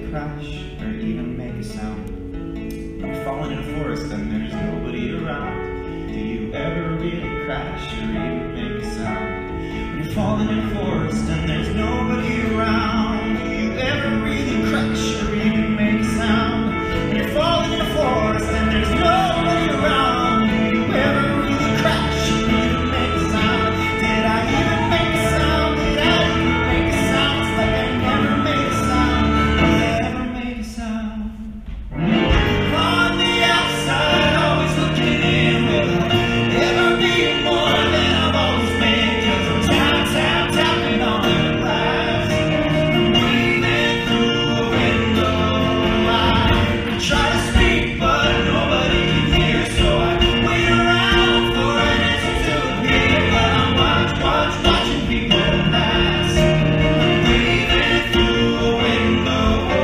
really crash or even make a sound? When you're falling in a forest and there's nobody around, do you ever really crash or even make a sound? When you're falling in a forest and there's nobody around, do you ever really crash or even make a sound? When you're falling in a forest and there's nobody around, do you ever really crash or even make a sound? Did I even make a sound? Did I even make a sound? It's like I never made a sound. Did I ever make a sound? On the outside, always looking in, will I ever be more than I've always been? 'Cause I'm tapping on the glass, I'm breathing through a window. I try to speak, but nobody can hear, so I wait around for an answer to appear. But I'm watching people pass, I'm breathing through a window.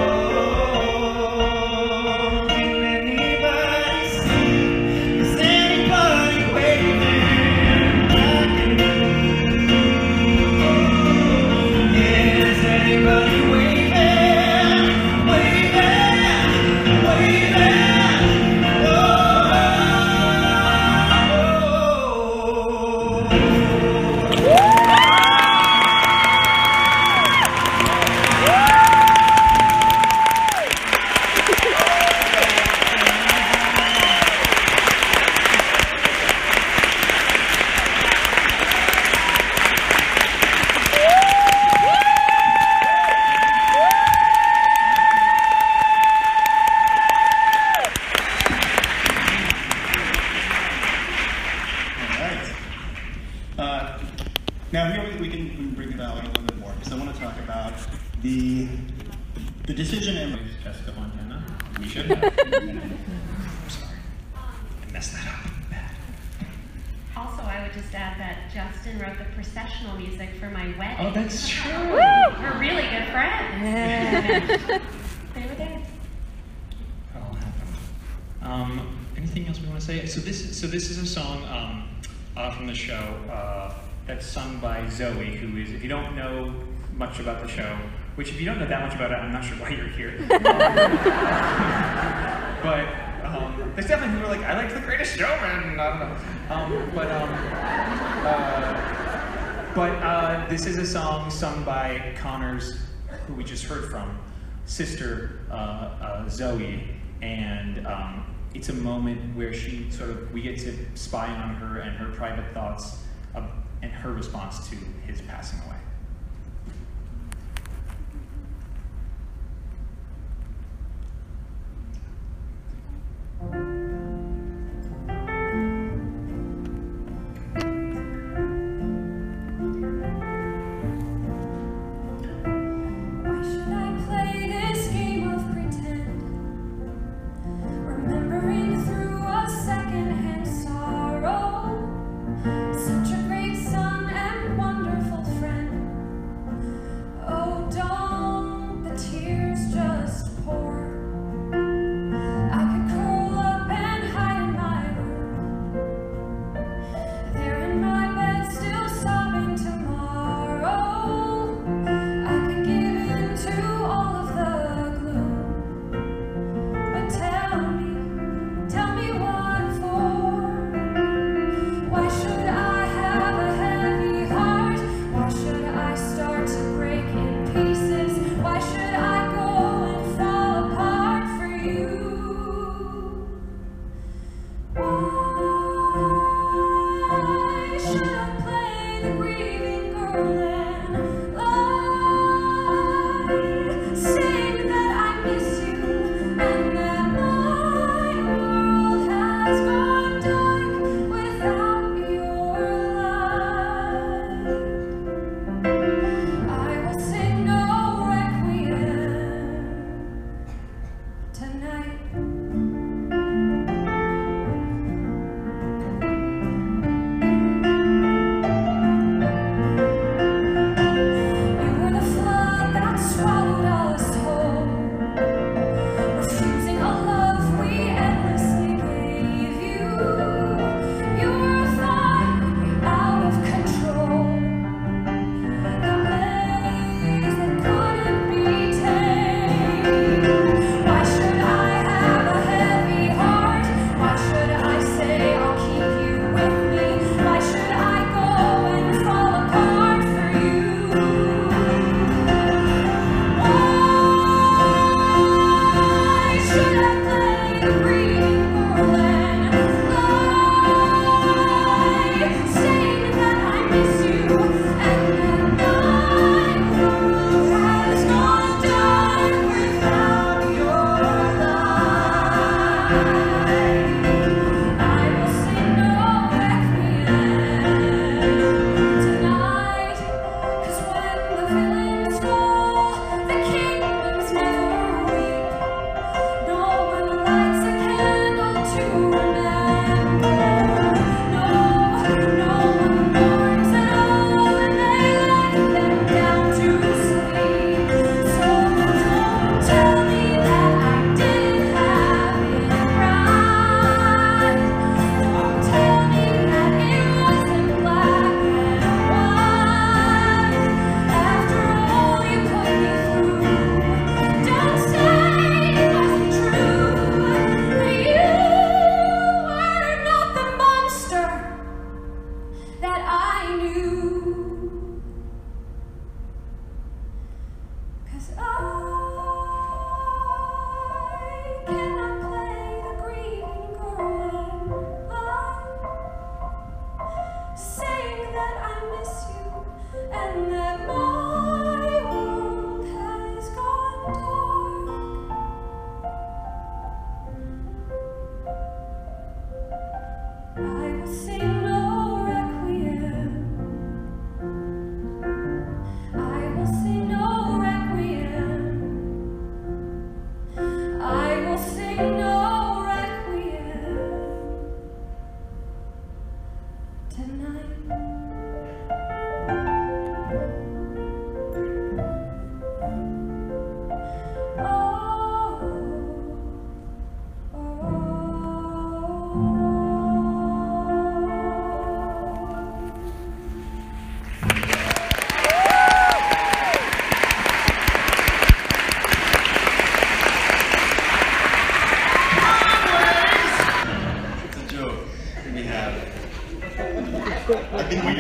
Can anybody see? Is anybody waving back at me? Is anybody waving, waving, waving? Now here we can bring it out a little bit more, because I want to talk about the decision and Jessica Fontana. We should have. I'm sorry. I messed that up. Bad. Also, I would just add that Justin wrote the processional music for my wedding. Oh, that's true. We're really good friends. They were there. That'll happen. Anything else we want to say? So this is a song from the show that's sung by Zoe, who is, if you don't know much about the show, which if you don't know that much about it, I'm not sure why you're here. But there's definitely people who are like, I liked The Greatest Showman. I don't know. But this is a song sung by Connor's, who we just heard from, sister Zoe, and it's a moment where we get to spy on her and her private thoughts and her response to his passing away. Such a great son and wonderful friend.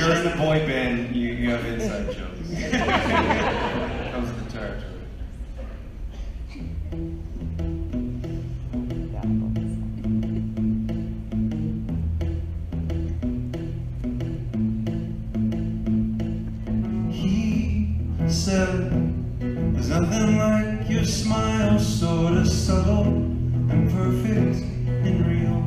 you're in the boy band, you have inside jokes. Comes with the territory. He said, there's nothing like your smile, sort of subtle and perfect and real.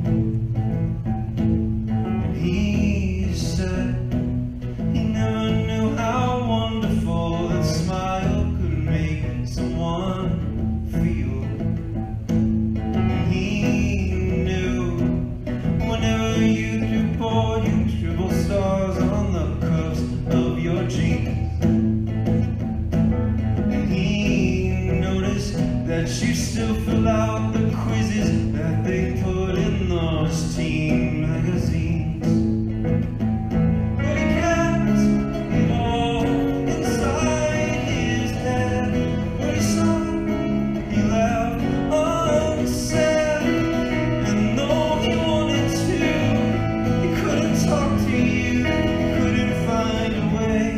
And he said he never knew how wonderful that smile could make someone feel. And he knew whenever you do bored, you scribble stars on the cuffs of your jeans. That you still fill out the quizzes that they put in those teen magazines. But he kept it all inside his head. When he saw, he laughed unsaid. And though he wanted to, he couldn't talk to you, he couldn't find a way.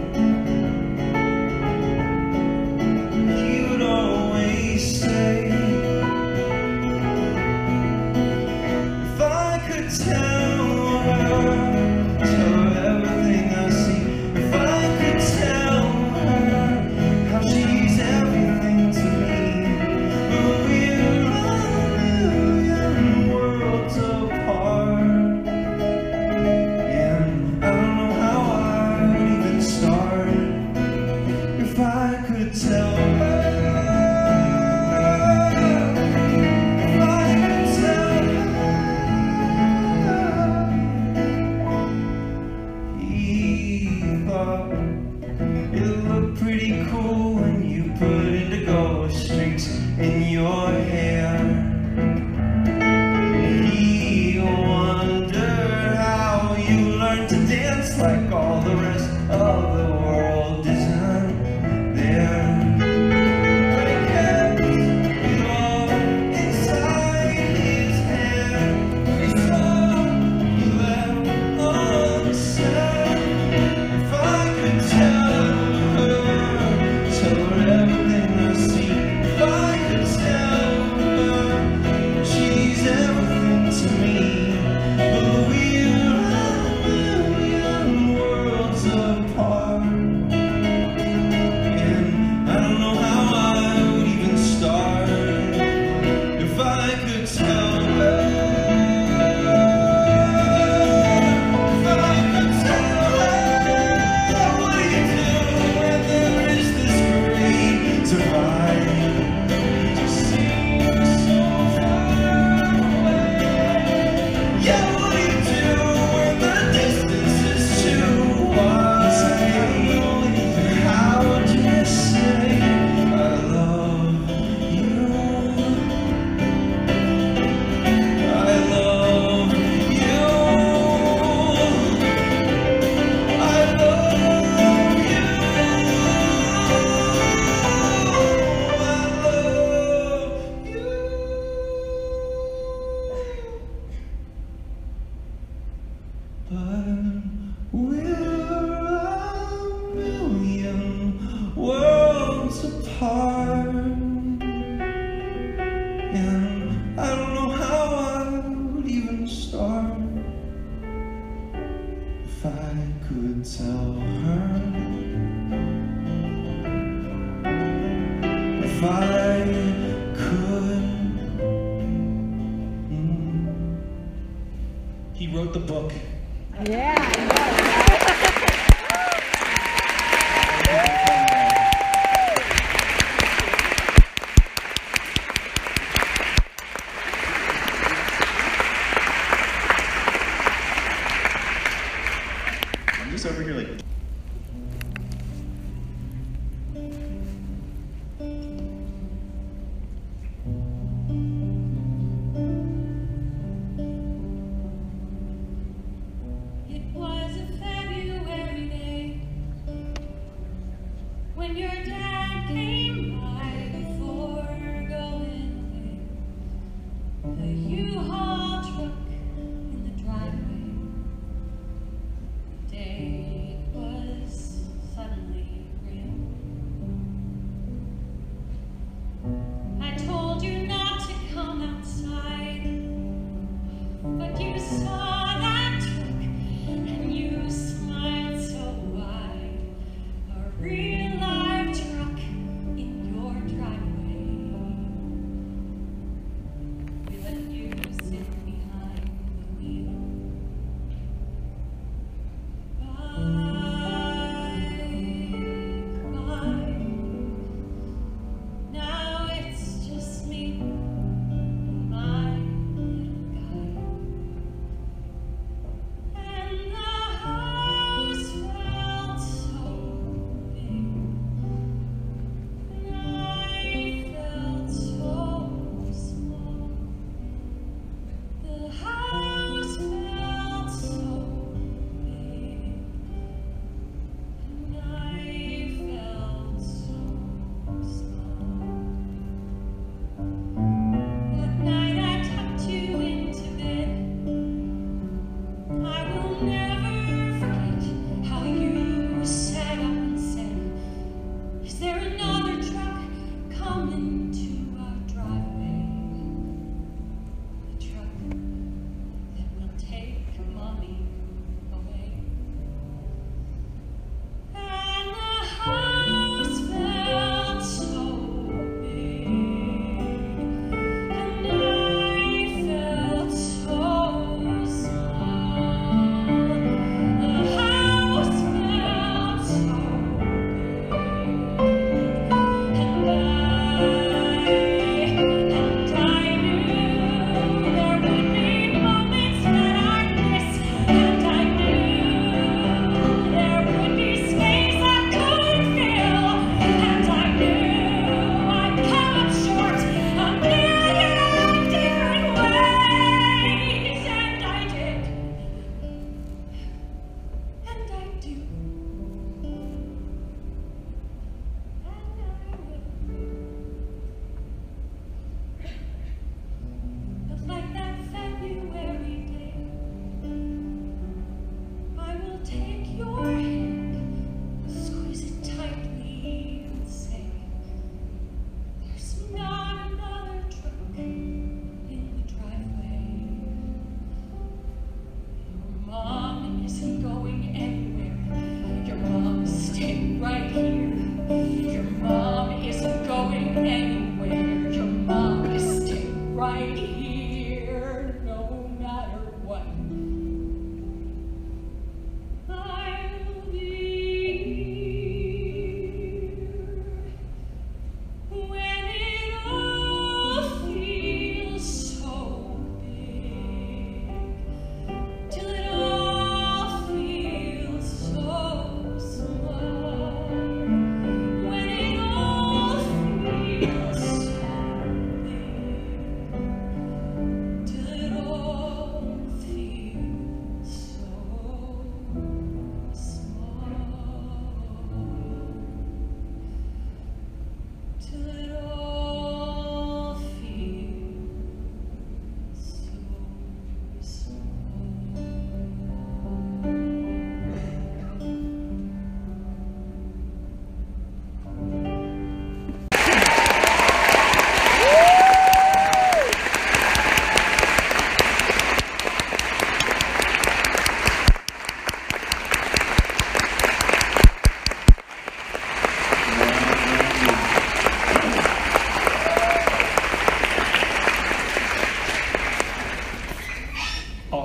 He would always say, if I could tell her everything I see, if I could tell her how she's everything to me, but we're a million worlds apart, and I don't know how I would even start if I could tell her. It looked pretty cool when you put indigo streaks in your hair. He wondered how you learned to dance like all the rest of the world isn't there. But he kept it all inside his head. He saw, he left unsaid. He wrote the book. Yeah. I'm just over here like. It was a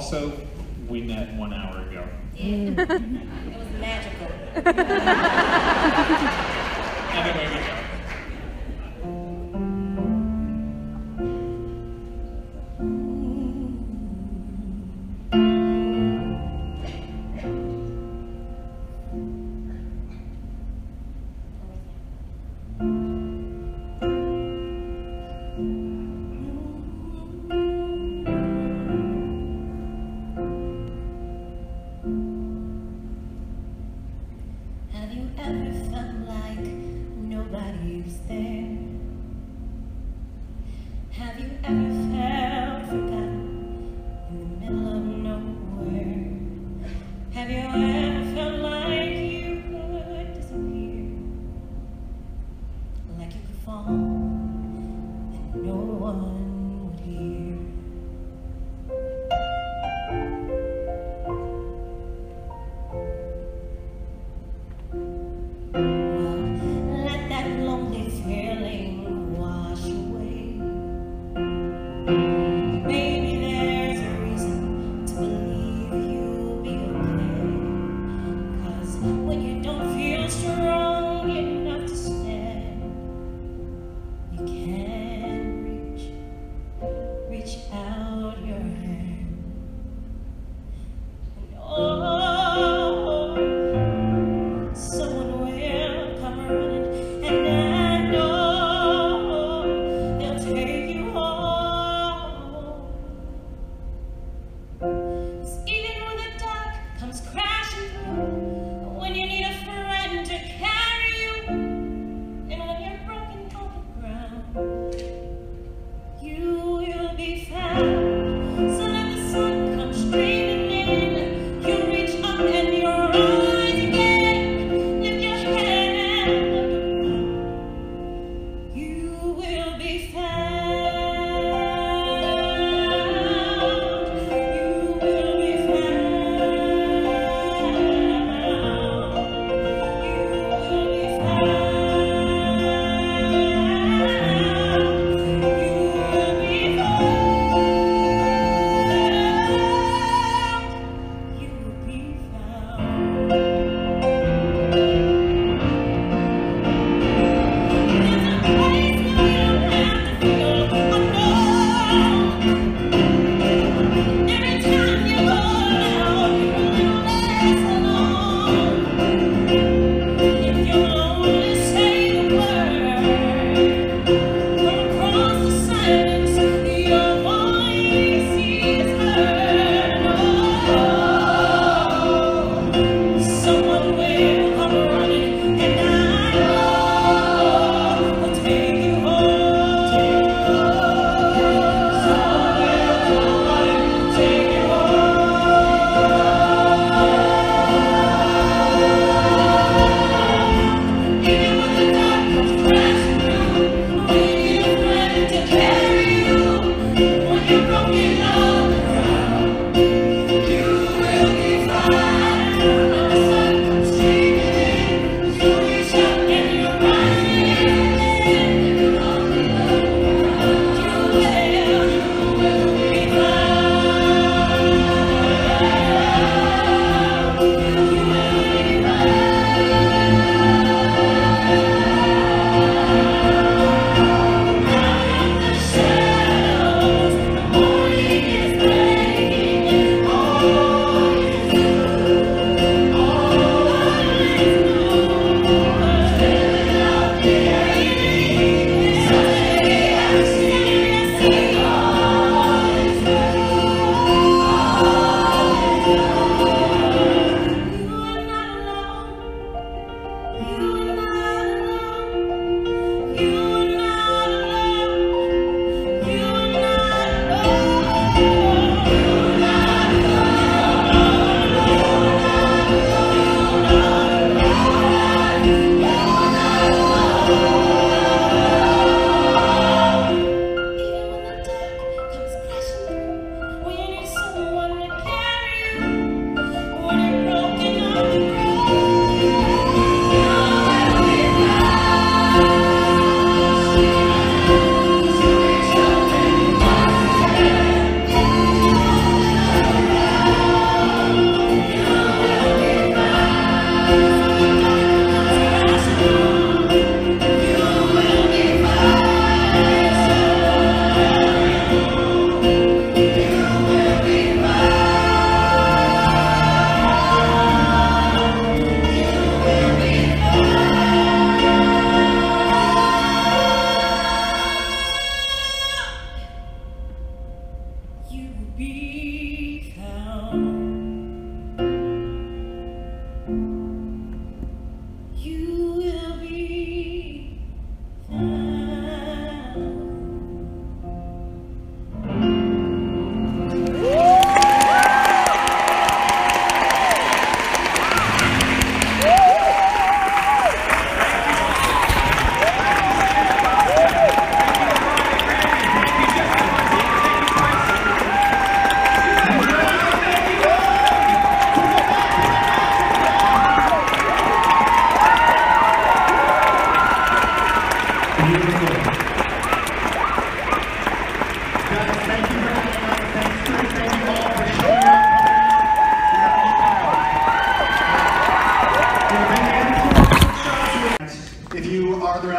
Also, we met 1 hour ago. It was magical. And away we go. Have you ever felt like nobody was there? Have you ever felt forgotten in the middle of nowhere? Have you ever felt like you could disappear? Like you could fall and no one would hear? Let that lonely feeling wash away.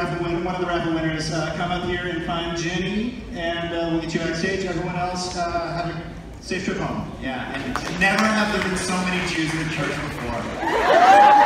one of the raffle winners, come up here and find Jenny, and we'll get you backstage. Everyone else, have a safe trip home. Yeah, and never have there been so many Jews in the church before.